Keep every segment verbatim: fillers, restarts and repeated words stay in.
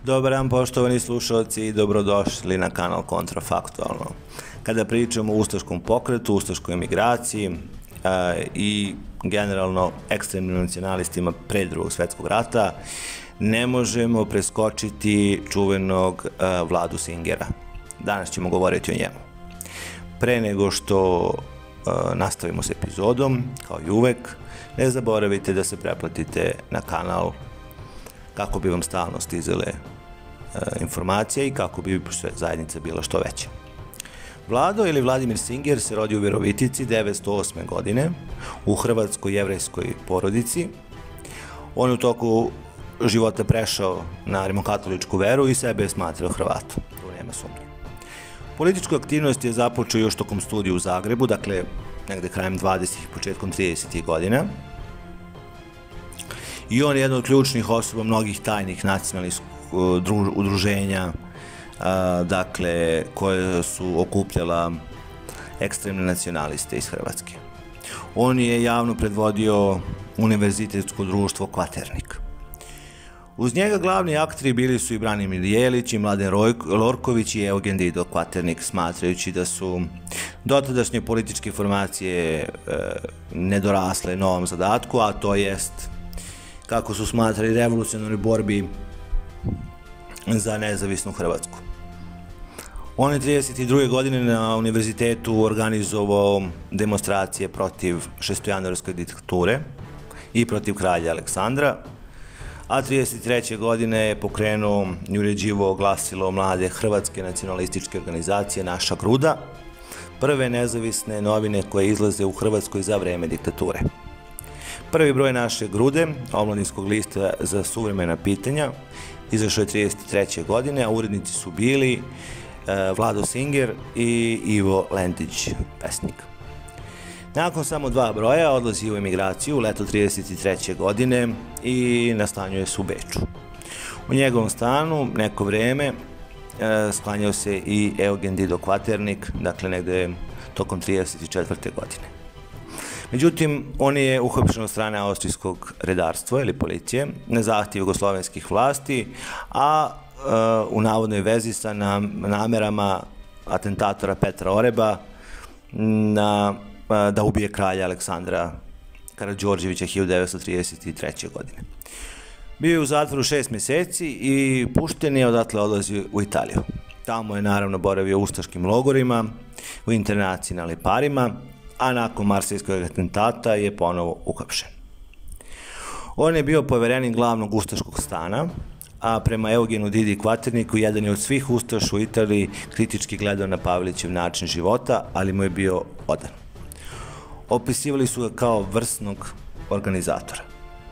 Dobar dan, poštovani slušalci, i dobrodošli na kanal Kontrafaktualno. Kada pričamo o ustaškom pokretu, ustaškoj emigraciji i generalno ekstremnim nacionalistima pre drugog svetskog rata, ne možemo preskočiti čuvenog Vladu Singera. Danas ćemo govoriti o njemu. Pre nego što nastavimo s epizodom, kao i uvek, ne zaboravite da se pretplatite na kanal kako bi vam stalno stizale informacije i kako bi zajednica bila što veća. Vlado ili Vladimir Singer se rodio u Virovitici devetsto osme. godine u hrvatskoj jevrejskoj porodici. On je u toku života prešao na rimokatoličku veru i sebe je smatrao Hrvatom. Tu nema sumnje. Političku aktivnost je započeo još tokom studija u Zagrebu, dakle negde krajem dvadesetih i početkom tridesetih godina. I on je jedna od ključnih osoba mnogih tajnih nacionalnih udruženja, dakle, koje su okupljala ekstremne nacionaliste iz Hrvatske. On je javno predvodio univerzitetsko društvo Kvaternik. Uz njega glavni akteri bili su i Branimir Jelić, i Mladen Lorković i Eugen Dido Kvaternik, smatrajući da su dotadašnje političke formacije nedorasle novom zadatku, a to jest, kako su smatrali, revolucionarnoj borbi za nezavisnu Hrvatsku. On je trideset druge. godine na univerzitetu organizovao demonstracije protiv šestojanuarske diktature i protiv kralja Aleksandra, a trideset treće. godine je pokrenuo i uređivao glasilo mlade hrvatske nacionalističke organizacije Naša Gruda, prve nezavisne novine koje izlaze u Hrvatskoj za vreme diktature. Prvi broj Naše Grude, omladinskog lista za suvremena pitanja, izašao je trideset treće. godine, a urednici su bili Vlado Singer i Ivo Lentić, pesnik. Nakon samo dva broja odlazi u emigraciju leto trideset treće. godine i nastanjuje se u Beču. U njegovom stanu neko vreme sklanjao se i Eugen Dido Kvaternik, dakle negde tokom trideset četvrte. godine. Međutim, on je uhapšen od strane austrijskog redarstva ili policije na zahtjev jugoslovenskih vlasti, a u navodnoj vezi sa namerama atentatora Petra Oreba da ubije kralja Aleksandra Karađorđevića hiljadu devetsto trideset treće. godine. Bio je u zatvoru šest meseci i pušten je, odatle odlazi u Italiju. Tamo je naravno boravio u ustaškim logorima, u internaciji na Liparima, a nakon marsejskog atentata je ponovo uhapšen. On je bio poverenik glavnog ustaškog stana, a prema Eugenu Didi Kvaterniku jedan je od svih ustaša u Italiji kritički gledao na Pavelićev način života, ali mu je bio odan. Opisivali su ga kao vrsnog organizatora.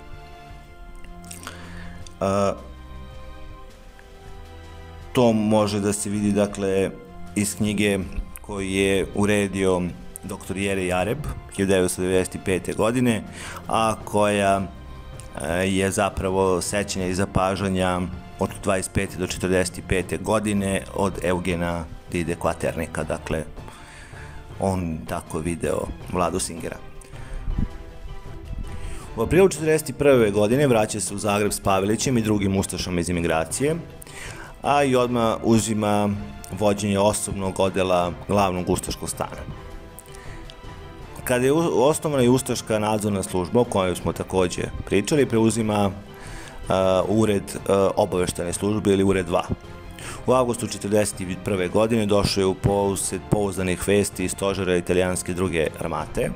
To može da se vidi, dakle, iz knjige koju je uredio doktor Jere Jareb hiljadu devetsto devedeset pete. godine, a koja je zapravo sećanja i zapažanja od dvadeset pete do četrdeset pete. godine od Eugena Dide Kvaternika, dakle, on tako video Vladu Singera. U aprilu četrdeset prve. godine vraća se u Zagreb s Pavelićem i drugim ustašama iz emigracije, a i odmah uzima vođenje osobnog odela glavnog ustaškog stana. Kada je osnovana i ustaška nadzorna služba, o kojoj smo takođe pričali, preuzima ured obaveštene službe ili ured dva. U avgustu četrdeset prve. godine došao je u posed pouzdanih vesti iz stožera italijanske druge armate,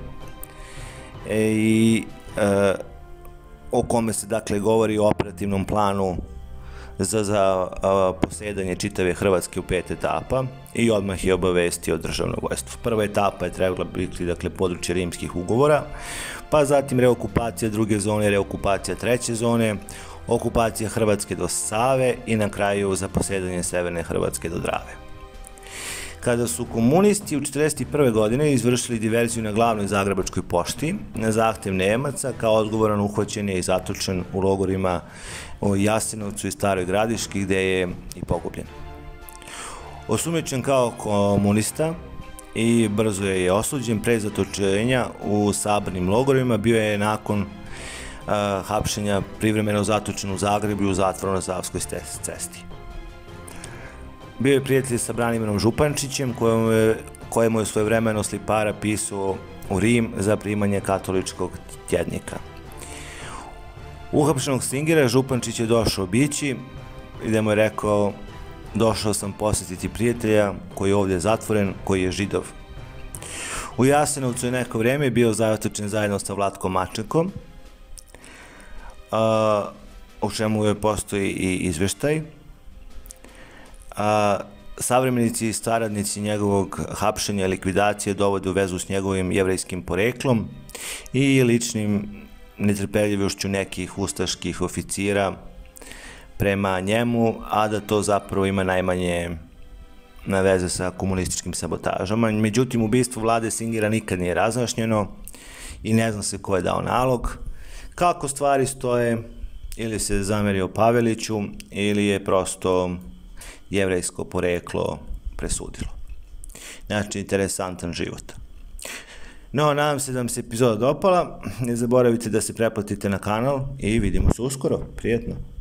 i o kome se, dakle, govori o operativnom planu za posedanje čitave Hrvatske u pet etapa, i odmah je obavestio državno vojstvo. Prva etapa je trebala biti, dakle, područje rimskih ugovora, pa zatim reokupacija druge zone, reokupacija treće zone, okupacija Hrvatske do Save i na kraju za posedanje severne Hrvatske do Drave. Kada su komunisti u četrdeset prve. godine izvršili diverziju na glavnoj zagrebačkoj pošti, na zahtev Nemaca, kao odgovoran uhvaćen je i zatočen u logorima u Jasenovcu i Staroj Gradiški, gde je i pogubljen. Osumnjičen kao komunista i brzo je osuđen, pre zatočenja u sabornim logorima bio je nakon hapšenja privremeno zatočen u Zagrebu i u zatvoru na Savskoj cesti. Bio je prijatelj sa Branimirom Župančićem, kojemu je, kojemu je svojevremeno Slipara pisao u Rim za primanje katoličkog tjednika. Uhapšenog Stingera Župančić je došao bići, gde mu je rekao: došao sam posjetiti prijatelja koji je ovdje zatvoren, koji je Židov. U Jasenovcu je neko vrijeme bio zatočen zajedno sa Vlatkom Mačekom, u čemu je postoji i izveštaj. Savremenici i saradnici njegovog hapšenja i likvidacije dovode u vezu s njegovim jevrejskim poreklom i ličnim netrpeljivošću nekih ustaških oficira prema njemu, a da to zapravo ima najmanje na veze sa komunističkim sabotažama. Međutim, ubistvo Vlade Stingera nikad nije razjašnjeno i ne zna se ko je dao nalog. Kako stvari stoje, ili se zamerio Paveliću, ili je prosto jevrejsko poreklo presudilo. Znači, interesantan život. No, nadam se da vam se epizoda dopala. Ne zaboravite da se pretplatite na kanal i vidimo se uskoro. Prijetno!